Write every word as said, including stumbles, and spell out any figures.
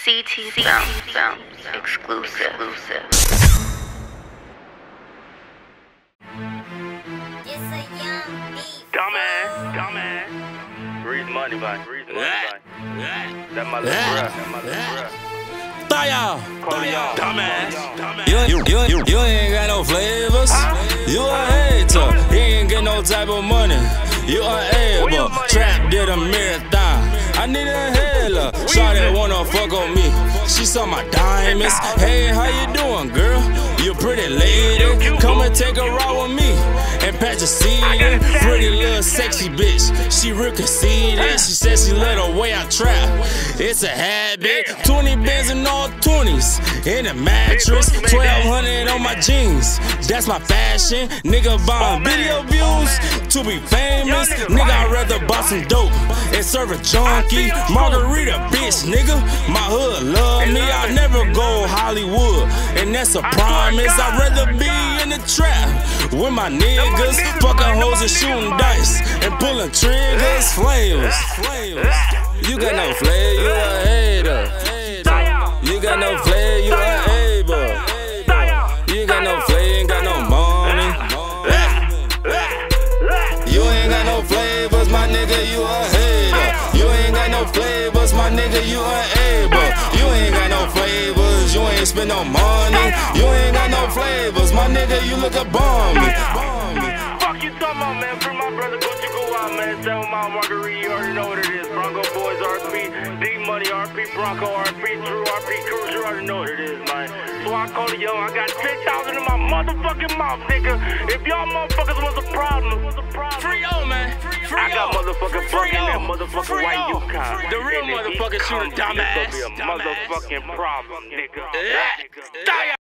C T Films exclusive. Dumbass, dumbass. Read money, man. Read money, man. That my little bruh. That my little bruh. Fire! Corleone. Dumbass, Corleone. You, you, you, you ain't got no flavors. You a hater. You ain't get no type of money. You unable. Trap did a marathon. I need a hella. Shawty wanna fuck on me. She saw my diamonds. Hey, how you doing, girl? You pretty lady. Come and take a ride with me and patch a seat. Pretty little sexy bitch. She real conceited. She said she let the way I trap. It's a habit. Twenty bands and all twenties in a mattress. Twelve hundred on my jeans. That's my fashion. Nigga buying video views to be famous. Nigga, I'd rather buy some dope and serve a junkie. Margarita, bitch, nigga. My hood love me. I never go Hollywood, and that's a promise. I'd rather be in the trap with my niggas, fucking hoes and shooting dice and pulling triggers. Flavors, flavors. You got no flavor, you a hater. You got no flavor, you a hater. You got no flavor, ain't got no money. You ain't got no flavors, my nigga, you a hater. You ain't got no flavors, my nigga, you a hater. You ain't got no flavors, you ain't spend no money. You ain't got no flavors, my nigga, you look up on me. Fuck you talking about, man. Free my brother, go you go out, man. Seven Mile Marguerite, you already know what it is. Bronco Boys, R P, D Money, R P, Bronco, R P, Drew, R P, Cruz, you already know what it is, man. Suav Corleone, I got ten thousand in my motherfucking mouth, nigga. If y'all motherfuckers was a problem, Free on, man. Free I got motherfucking buck in that motherfucking Free white on. Yukon. The real motherfucking shooter, dumbass. It's gonna be a motherfucking problem, nigga. Yeah.